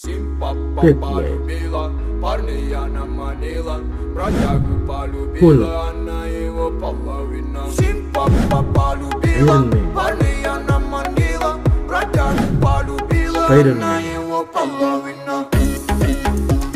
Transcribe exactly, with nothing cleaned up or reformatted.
Пять лет. Парня она манила, бродягу полюбила, она его половина. Симпа полюбила, парня она манила, бродягу полюбила, она его половина.